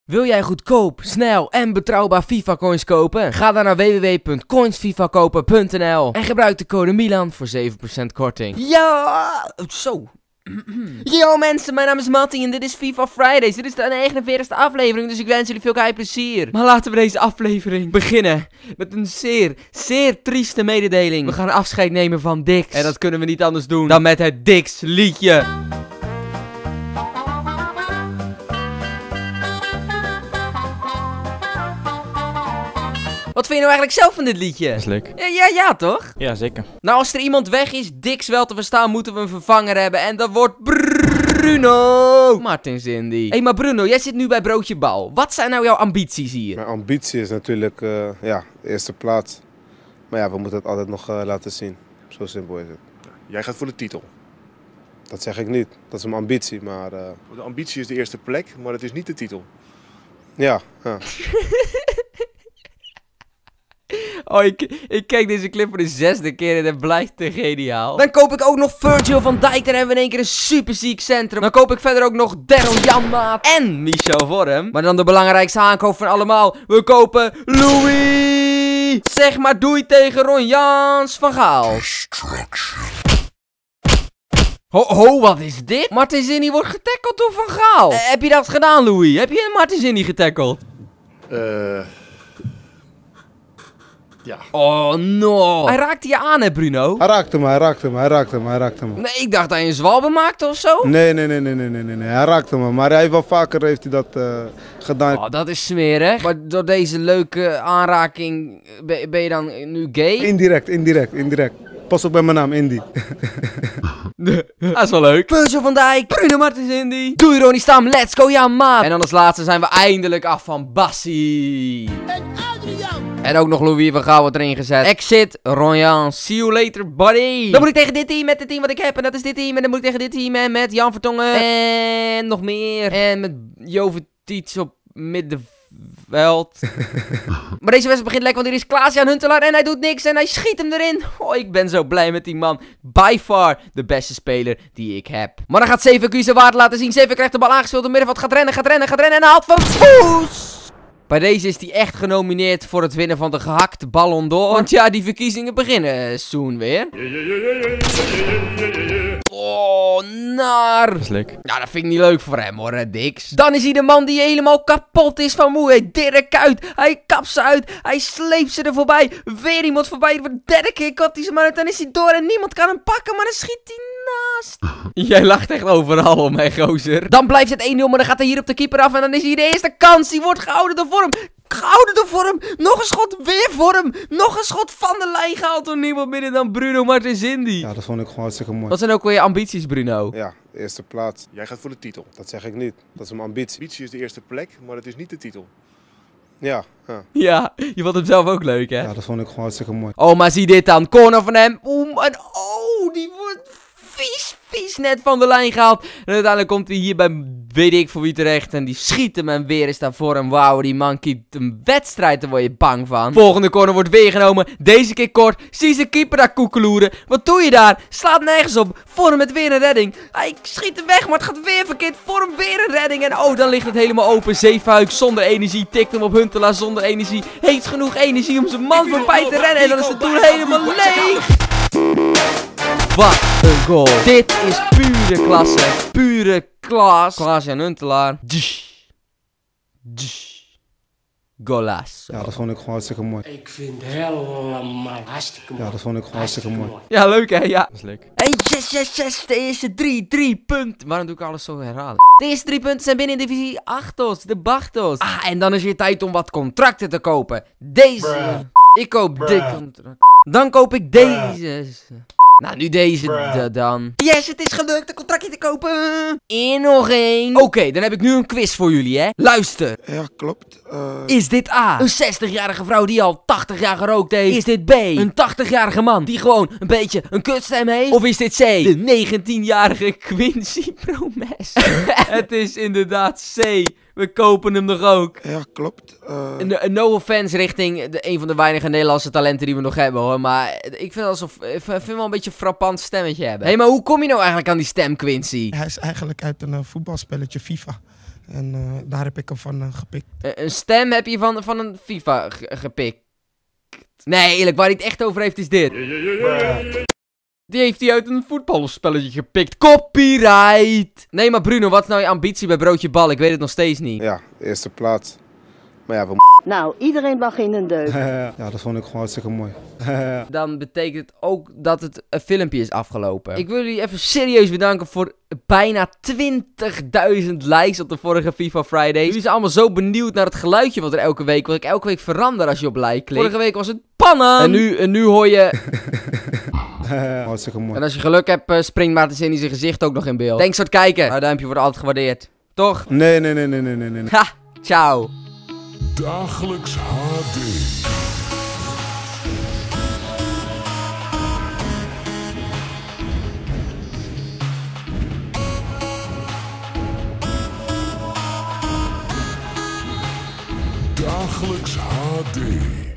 Wil jij goedkoop, snel en betrouwbaar FIFA coins kopen? Ga dan naar www.coinsfifakopen.nl en gebruik de code Milan voor 7% korting. Ja, zo. Yo mensen, mijn naam is Matty en dit is FIFA Fridays. Dit is de 49e aflevering, dus ik wens jullie veel plezier. Maar laten we deze aflevering beginnen met een zeer trieste mededeling. We gaan afscheid nemen van Dix. En dat kunnen we niet anders doen dan met het Dix liedje. Wat vind je nou eigenlijk zelf van dit liedje? Dat is leuk. Ja, toch? Ja, zeker. Nou, als er iemand weg is, Dix wel te verstaan, moeten we een vervanger hebben. En dat wordt Bruno Martins Indy. Hé, maar Bruno, jij zit nu bij Broodje Bal. Wat zijn nou jouw ambities hier? Mijn ambitie is natuurlijk, de eerste plaats. Maar ja, we moeten het altijd nog laten zien. Zo simpel is het. Jij gaat voor de titel. Dat zeg ik niet. Dat is mijn ambitie, maar... De ambitie is de eerste plek, maar het is niet de titel. Ja. Oh, ik kijk deze clip voor de 6e keer en het blijft te geniaal. Dan koop ik ook nog Virgil van Dijk. Dan hebben we in één keer een super ziek centrum. Dan koop ik verder ook nog Daryl Janmaat en Michel Vorm. Maar dan de belangrijkste aankoop van allemaal. We kopen Louis. Zeg maar doei tegen Ron Jans van Gaal. Ho, wat is dit? Martins Indy wordt getackeld door Van Gaal. Heb je dat gedaan, Louis? Heb je Martins Indy getackeld? Ja. Oh, no. Hij raakte je aan, hè, Bruno? Hij raakte me. Nee, ik dacht dat hij een zwalbe maakte of zo. Nee. Hij raakte me. Maar hij heeft wel vaker heeft hij dat gedaan. Oh, dat is smerig. Maar door deze leuke aanraking ben je dan nu gay? Indirect. Pas op bij mijn naam, Indy. Dat is wel leuk. Virgil van Dijk, Bruno Martins Indy. Doei Ronnie Stam, let's go, ja maat. En dan als laatste zijn we eindelijk af van Bassie. En ook nog Louis van Gaal wordt erin gezet. Exit, Ron Jans. See you later, buddy. Dan moet ik tegen dit team met het team wat ik heb. En dat is dit team. En dan moet ik tegen dit team en met Jan Vertongen. En nog meer. En met Jovetic op middenveld. Maar deze wedstrijd begint lekker, want hier is Klaas-Jan Huntelaar. En hij doet niks en hij schiet hem erin. Oh, ik ben zo blij met die man. By far de beste speler die ik heb. Maar dan gaat Seven zijn waarde laten zien. Seven krijgt de bal aangespeeld. De middenveld gaat rennen. En haalt van voet. Bij deze is hij echt genomineerd voor het winnen van de gehakte Ballon d'Or. Want ja, die verkiezingen beginnen soon weer. Oh, naar. Dat is leuk. Ja, dat vind ik niet leuk voor hem hoor, Dix. Dan is hij de man die helemaal kapot is van moe. Hij dirk uit. Hij kapt ze uit. Hij sleept ze er voorbij. Weer iemand voorbij. De derde keer kapt hij ze maar uit. Dan is hij door en niemand kan hem pakken. Maar dan schiet hij naast. Jij lacht echt overal om, hè, gozer. Dan blijft het 1-0, maar dan gaat hij hier op de keeper af. En dan is hier de eerste kans. Die wordt gehouden door Vorm. Nog een schot, weer Vorm. Nog een schot van de lijn gehaald door niemand minder dan Bruno Martins Indy. Ja, dat vond ik gewoon hartstikke mooi. Wat zijn ook weer je ambities, Bruno? Ja, de eerste plaats. Jij gaat voor de titel. Dat zeg ik niet. Dat is mijn ambitie. De ambitie is de eerste plek, maar het is niet de titel. Ja. Ja, je vond hem zelf ook leuk, hè? Ja, dat vond ik gewoon hartstikke mooi. Oh, maar zie dit dan. Corner van hem. Die wordt vies net van de lijn gehaald. En uiteindelijk komt hij hier bij weet ik voor wie terecht. En die schiet hem en weer is daar voor hem. Wauw, die man keept een wedstrijd. Daar word je bang van. Volgende corner wordt weer genomen. Deze keer kort. Zie zijn keeper daar koekeloeren. Wat doe je daar? Slaat nergens op. Vorm met weer een redding. Hij schiet hem weg, maar het gaat weer verkeerd. Vorm weer een redding. En oh, dan ligt het helemaal open. Zeefuik zonder energie. Tikt hem op Huntelaar zonder energie. Heeft genoeg energie om zijn man voorbij te rennen. En dan is het doel helemaal leeg. Wat een goal. Dit is pure klasse. Pure klas. Klaas-Jan Huntelaar. Golazo. Ja, dat vond ik gewoon hartstikke mooi. Ik vind het helemaal hartstikke mooi. Ja, dat vond ik gewoon hartstikke mooi. Ja, leuk hè? Ja. Dat is leuk. En yes. De eerste drie punten. Waarom doe ik alles zo herhalen? De eerste 3 punten zijn binnen divisie Achtos. De Bachtos. Ah, en dan is weer tijd om wat contracten te kopen. Deze. Ik koop dit contract. Dan koop ik deze. Nou, nu deze dan. Yes, het is gelukt een contractje te kopen. En nog één. Oké, dan heb ik nu een quiz voor jullie, hè. Luister. Ja, klopt. Is dit A, een 60-jarige vrouw die al 80 jaar gerookt heeft? Is dit B, een 80-jarige man die gewoon een beetje een kutstem heeft? Of is dit C, de 19-jarige Quincy Promes? Het is inderdaad C. We kopen hem nog ook. Ja, klopt. No offense richting een van de weinige Nederlandse talenten die we nog hebben, hoor. Maar ik vind wel een beetje een frappant stemmetje hebben. Hé, maar hoe kom je nou eigenlijk aan die stem, Quincy? Hij is eigenlijk uit een voetbalspelletje FIFA. En daar heb ik hem van gepikt. Een stem heb je van een FIFA gepikt. Nee, eerlijk, waar hij het echt over heeft is dit. Die heeft hij uit een voetbalspelletje gepikt. Copyright! Nee, maar Bruno, wat is nou je ambitie bij Broodje Bal? Ik weet het nog steeds niet. Ja, eerste plaats. Maar ja, Nou, iedereen lag in een deuk. ja, dat vond ik gewoon hartstikke mooi. Dan betekent het ook dat het filmpje is afgelopen. Ik wil jullie even serieus bedanken voor bijna 20.000 likes op de vorige FIFA Friday. Jullie zijn allemaal zo benieuwd naar het geluidje wat er elke week... Wat ik elke week verander als je op like klikt. Vorige week was het pannen. En nu hoor je... Hartstikke mooi. En als je geluk hebt, springt Maarten Zin in zijn gezicht ook nog in beeld. Thanks voor het kijken. Een duimpje wordt altijd gewaardeerd. Toch? Nee. Ha, ciao. Dagelijks HD. Dagelijks HD.